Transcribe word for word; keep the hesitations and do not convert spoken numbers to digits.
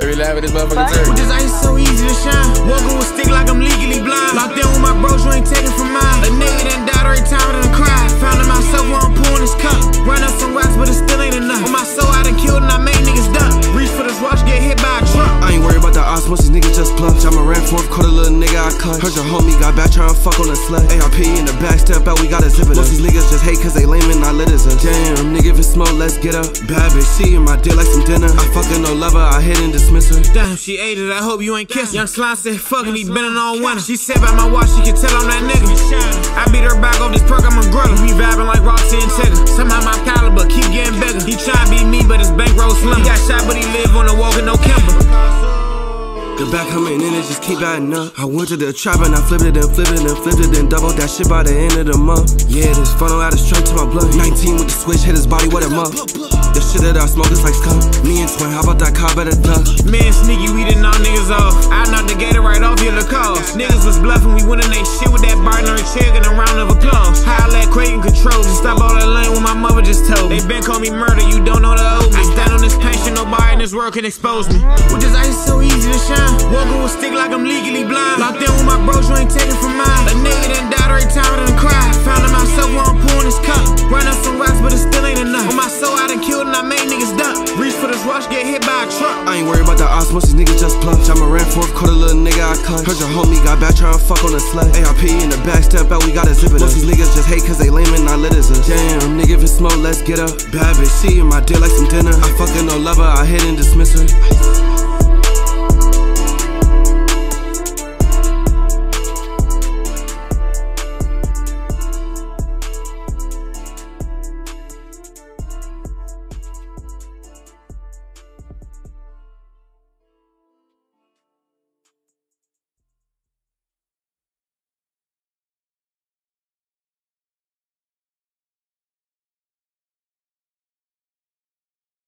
we laugh at this motherfucking turn. With this ice so easy to shine. Walking with stick like I'm legally blind. Locked in with my bros, you ain't taking from mine. A nigga done died every time I done cried. Found him myself while I'm pouring this cup. Run up some rocks, but it still ain't enough. On my soul, I done killed and I made niggas duck. Reach for this rush, get hit by a truck. I ain't worried about the osmosis, niggas just bluff. Jama ran fourth quarter, little nigga, I clutch. Heard your homie got back trying to fuck on the slut. A R P in the back, step out, we gotta zip it up. Most these niggas just hate cause they lame and not lit as us. Damn, nigga, if it smoke, let's get up. Bad bitch, she in my dick like some dinner. I fucking no lover, I hit and dismiss her. Damn, she ate it, I hope you ain't kissing. Young Slime said, fucking, he been on winner. She said by my watch, she can tell I'm that nigga. I beat her back off this perk, I'm a griller. We vibing like Roxy and Tigger. Somehow my caliber keep getting bigger. He try to beat me, but his bankroll slim. He got shot, but he live on the walk and no Kimber. The back coming in and just keep adding up. I went to the trap and I flipped it and flipped it and flipped it and doubled that shit by the end of the month. Yeah, this funnel out of straight to my blood. nineteen with the switch, hit his body with him up. The shit that I smoke is like skunk. Me and Twin, how about that car better duck? Me and Sneaky, we didn't knock niggas off. I knocked the gator right off, here the cause. Niggas was bluffing, we winning they shit with that partner and chair, getting a round of applause. How I let Quake and control, just stop all that lane when my mother just told me. They been call me murder, you don't know the old me. I stand on this patient, nobody in this world can expose me. With this ice so easy to shine. Walking with stick like I'm legally blind. Locked in with my bros, you ain't taking from mine. A nigga done died every time I done cried. Found him myself while I'm pouring this cup. Run up some rocks, but it still ain't enough. On my soul, I done killed and I made niggas duck. Reach for this rush, get hit by a truck. I ain't worried about the osmosis, niggas just bluff. Jama ran fourth quarter, little nigga, I clutch. Heard your homie got back trying to fuck on the slut. A R P in the back, step out, we gotta zip it up. Most these niggas just hate cause they lame and not lit as us. Damn, nigga, if it smoke, let's get up. Bad bitch, she in my dick like some dinner. I fucking no lover, I hit and dismiss her.